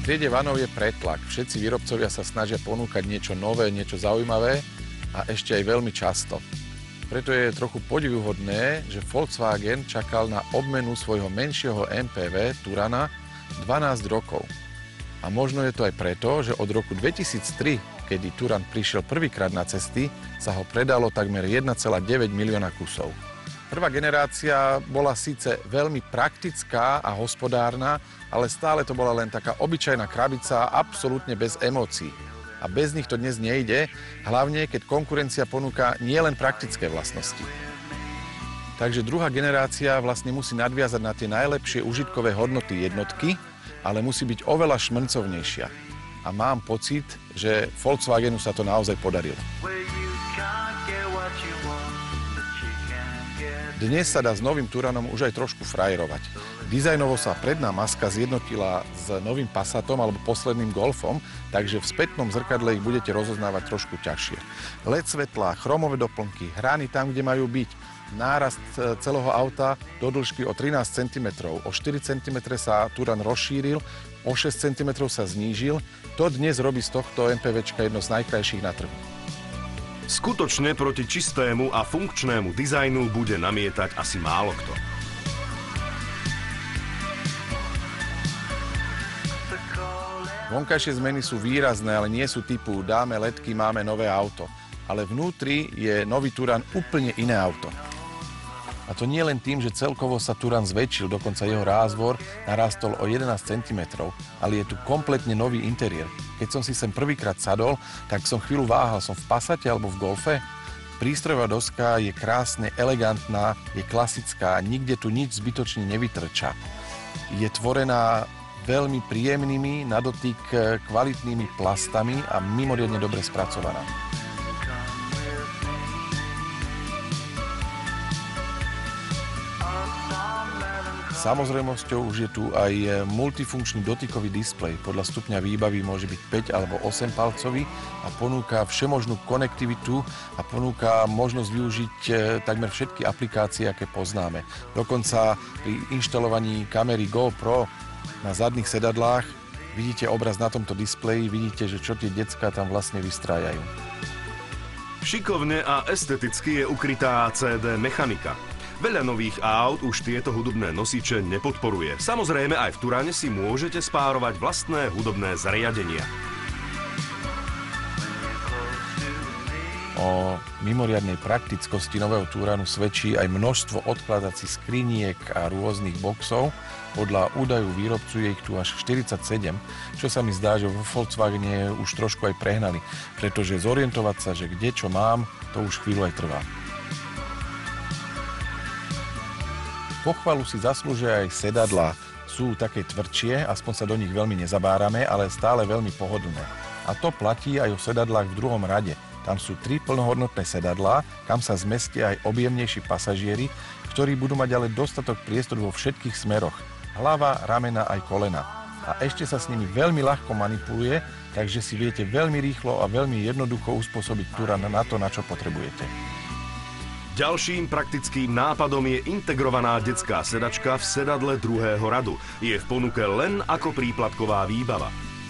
triede vanov je pretlak. Všetci výrobcovia sa snažia ponúkať niečo nové, niečo zaujímavé a ešte aj veľmi často. Preto je trochu podivuhodné, že Volkswagen čakal na obmenu svojho menšieho MPV Turana 12 rokov. A možno je to aj preto, že od roku 2003, kedy Turan prišiel prvýkrát na cesty, sa ho predalo takmer 1,9 milióna kusov. Prvá generácia bola síce veľmi praktická a hospodárna, ale stále to bola len taká obyčajná krabica, absolútne bez emócií. A bez nich to dnes nejde, hlavne keď konkurencia ponúka nielen praktické vlastnosti. Takže druhá generácia vlastne musí nadviazať na tie najlepšie užitkové hodnoty jednotky, ale musí byť oveľa šmrncovnejšia. A mám pocit, že Volkswagenu sa to naozaj podarilo. Dnes sa dá s novým Turanom už aj trošku frajerovať. Dizajnovo sa predná maska zjednotila s novým Passatom alebo posledným Golfom, takže v spätnom zrkadle ich budete rozoznávať trošku ťažšie. LED svetlá, chromové doplnky, hrány tam, kde majú byť, nárast celého auta do dĺžky o 13 cm. O 4 cm sa Turan rozšíril, o 6 cm sa znížil. To dnes robí z tohto MPVčka jedno z najkrajších na trhu. Skutočne proti čistému a funkčnému dizajnu bude namietať asi málo kto. Vonkajšie zmeny sú výrazné, ale nie sú typu dáme ledky, máme nové auto. Ale vnútri je nový Turan úplne iné auto. A to nie len tým, že celkovo sa Turan zväčšil, dokonca jeho rázvor narástol o 11 cm, ale je tu kompletne nový interiér. Keď som si sem prvýkrát sadol, tak som chvíľu váhal, som v Passate alebo v Golfe. Prístrojová doska je krásne, elegantná, je klasická, nikde tu nič zbytočne nevytrča. Je tvorená veľmi príjemnými, na dotyk kvalitnými plastami a mimoriadne dobre spracovaná. Samozrejmosťou už je tu aj multifunkčný dotykový displej. Podľa stupňa výbavy môže byť 5 alebo 8 palcový a ponúka všemožnú konektivitu a ponúka možnosť využiť takmer všetky aplikácie, aké poznáme. Dokonca pri inštalovaní kamery GoPro na zadných sedadlách vidíte obraz na tomto displeji, vidíte, že čo tie decká tam vlastne vystrájajú. Šikovne a esteticky je ukrytá CD mechanika. Veľa nových aut už tieto hudobné nosiče nepodporuje. Samozrejme, aj v Turane si môžete spárovať vlastné hudobné zariadenia. O mimoriadnej praktickosti nového Turanu svedčí aj množstvo odkladacích skriniek a rôznych boxov. Podľa údajov výrobcu je ich tu až 47, čo sa mi zdá, že vo Volkswagene už trošku aj prehnali, pretože zorientovať sa, že kde čo mám, to už chvíľu aj trvá. Pochvalu si zaslúžia aj sedadlá. Sú také tvrdšie, aspoň sa do nich veľmi nezabárame, ale stále veľmi pohodlné. A to platí aj o sedadlách v druhom rade. Tam sú 3 plnohodnotné sedadlá, kam sa zmestia aj objemnejší pasažieri, ktorí budú mať ale dostatok priestoru vo všetkých smeroch. Hlava, ramena aj kolena. A ešte sa s nimi veľmi ľahko manipuluje, takže si viete veľmi rýchlo a veľmi jednoducho uspôsobiť Turan na to, na čo potrebujete. Ďalším praktickým nápadom je integrovaná detská sedačka v sedadle druhého radu. Je v ponuke len ako príplatková výbava.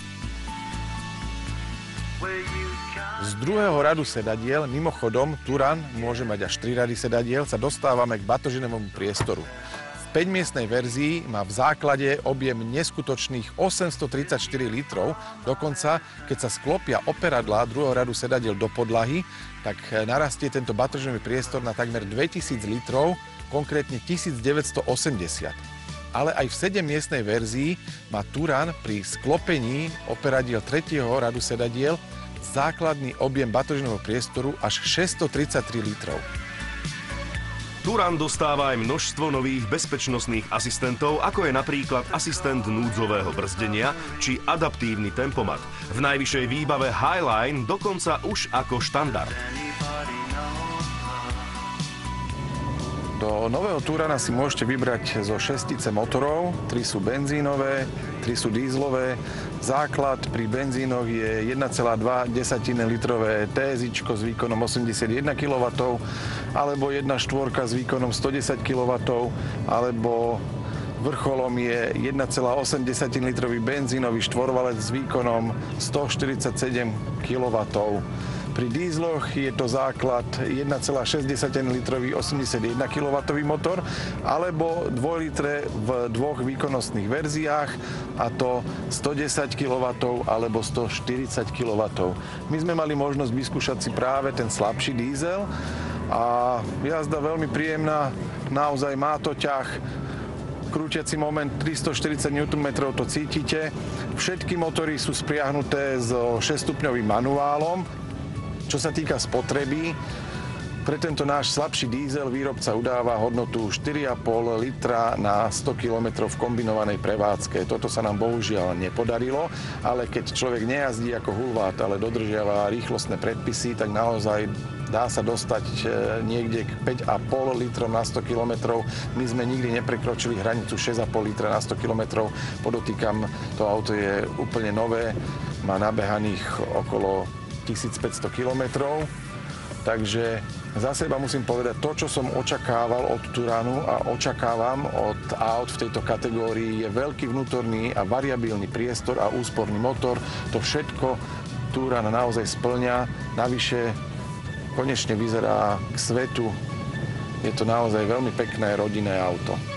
Z druhého radu sedadiel, mimochodom, Turan môže mať až 3 rady sedadiel, sa dostávame k batožinovému priestoru. V 5-miestnej verzii má v základe objem neskutočných 834 litrov, dokonca keď sa sklopia operadlá druhého radu sedadiel do podlahy, tak narastie tento batožinový priestor na takmer 2000 litrov, konkrétne 1980. Ale aj v 7-miestnej verzii má Turan pri sklopení operadiel tretieho radu sedadiel základný objem batožinového priestoru až 633 litrov. Turan dostáva aj množstvo nových bezpečnostných asistentov, ako je napríklad asistent núdzového brzdenia či adaptívny tempomat. V najvyššej výbave Highline dokonca už ako štandard. Do nového Turana si môžete vybrať zo 6 motorov, 3 sú benzínové, 3 sú dízlové. Základ pri benzínoch je 1,2 litrové TSIčko s výkonom 81 kW, alebo 1.4 s výkonom 110 kW, alebo Vrcholom je 1,8 litrový benzínový štvorvalec s výkonom 147 kW. Pri dízloch je to základ 1,6 litrový 81 kW motor alebo 2 litre v dvoch výkonnostných verziách, a to 110 kW alebo 140 kW. My sme mali možnosť vyskúšať si práve ten slabší dízel a jazda veľmi príjemná, naozaj má to ťah. Krútiaci moment 340 Nm, to cítite. Všetky motory sú spriahnuté so 6-stupňovým manuálom. Čo sa týka spotreby, pre tento náš slabší diesel výrobca udáva hodnotu 4,5 litra na 100 km v kombinovanej prevádzke. Toto sa nám bohužiaľ nepodarilo, ale keď človek nejazdí ako hulvát, ale dodržiava rýchlostné predpisy, tak naozaj dá sa dostať niekde k 5,5 litrom na 100 km. My sme nikdy neprekročili hranicu 6,5 litra na 100 km. Podotýkam, to auto je úplne nové, má nabehaných okolo 1500 kilometrov, takže za seba musím povedať, to, čo som očakával od Turanu a očakávam od aut v tejto kategórii, je veľký vnútorný a variabilný priestor a úsporný motor. To všetko Turan naozaj splňa. Navyše konečne vyzerá k svetu. Je to naozaj veľmi pekné rodinné auto.